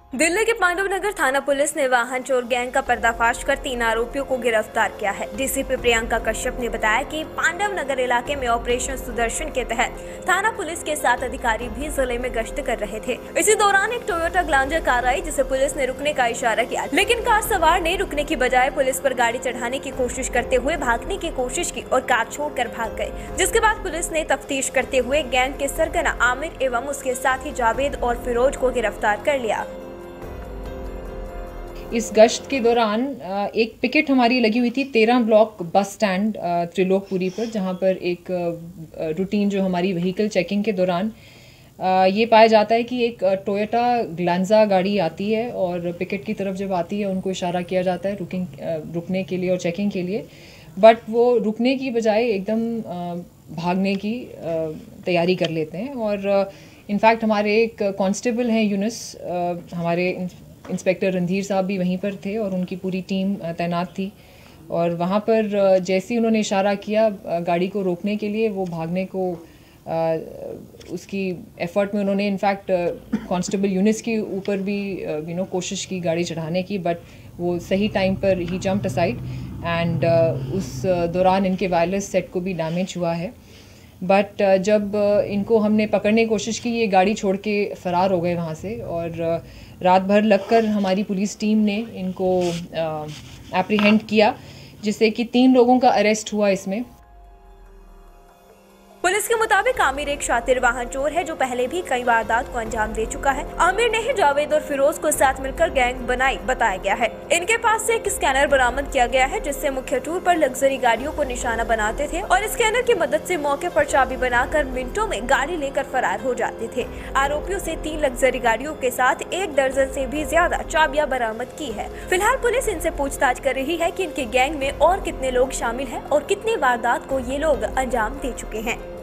दिल्ली के पांडव नगर थाना पुलिस ने वाहन चोर गैंग का पर्दाफाश कर 3 आरोपियों को गिरफ्तार किया है। डीसीपी प्रियंका कश्यप ने बताया कि पांडव नगर इलाके में ऑपरेशन सुदर्शन के तहत थाना पुलिस के 7 अधिकारी भी जिले में गश्त कर रहे थे। इसी दौरान एक टोयोटा ग्लांजर कार आई जिसे पुलिस ने रुकने का इशारा किया, लेकिन कार सवार ने रुकने की बजाय पुलिस पर गाड़ी चढ़ाने की कोशिश करते हुए भागने की कोशिश की और कार छोड़कर भाग गए, जिसके बाद पुलिस ने तफ्तीश करते हुए गैंग के सरगना आमिर एवं उसके साथी जावेद और फिरोज को गिरफ्तार कर लिया। इस गश्त के दौरान एक पिकेट हमारी लगी हुई थी 13 ब्लॉक बस स्टैंड त्रिलोकपुरी पर, जहां पर एक रूटीन जो हमारी व्हीकल चेकिंग के दौरान ये पाया जाता है कि एक टोयोटा ग्लांजा गाड़ी आती है और पिकेट की तरफ जब आती है उनको इशारा किया जाता है रुकने के लिए और चेकिंग के लिए, बट वो रुकने की बजाय एकदम भागने की तैयारी कर लेते हैं। और इनफैक्ट हमारे एक कांस्टेबल हैं यूनुस, हमारे इंस्पेक्टर रणधीर साहब भी वहीं पर थे और उनकी पूरी टीम तैनात थी। और वहाँ पर जैसे ही उन्होंने इशारा किया गाड़ी को रोकने के लिए, वो भागने को उसकी एफर्ट में उन्होंने इनफैक्ट कांस्टेबल यूनिस के ऊपर भी कोशिश की गाड़ी चढ़ाने की, बट वो सही टाइम पर ही जंप्ड असाइड एंड उस दौरान इनके वायरलेस सेट को भी डैमेज हुआ है। बट जब इनको हमने पकड़ने की कोशिश की, ये गाड़ी छोड़ के फ़रार हो गए वहाँ से। और रात भर लगकर हमारी पुलिस टीम ने इनको एप्रीहेंड किया, जिससे कि 3 लोगों का अरेस्ट हुआ इसमें। पुलिस के मुताबिक आमिर एक शातिर वाहन चोर है जो पहले भी कई वारदात को अंजाम दे चुका है। आमिर ने ही जावेद और फिरोज को साथ मिलकर गैंग बनाई बताया गया है। इनके पास से एक स्कैनर बरामद किया गया है जिससे मुख्य टूर पर लग्जरी गाड़ियों को निशाना बनाते थे और स्कैनर की मदद से मौके पर चाबी बनाकर मिनटों में गाड़ी लेकर फरार हो जाते थे। आरोपियों से 3 लग्जरी गाड़ियों के साथ 1 दर्जन से भी ज्यादा चाबियां बरामद की है। फिलहाल पुलिस इनसे पूछताछ कर रही है कि इनके गैंग में और कितने लोग शामिल हैं और कितनी वारदात को ये लोग अंजाम दे चुके हैं।